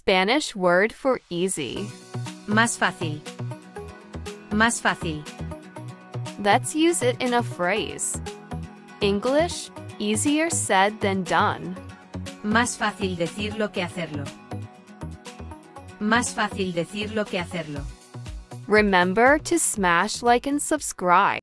Spanish word for easy. Más fácil. Más fácil. Let's use it in a phrase. English, easier said than done. Más fácil decirlo que hacerlo. Más fácil decirlo que hacerlo. Remember to smash like and subscribe.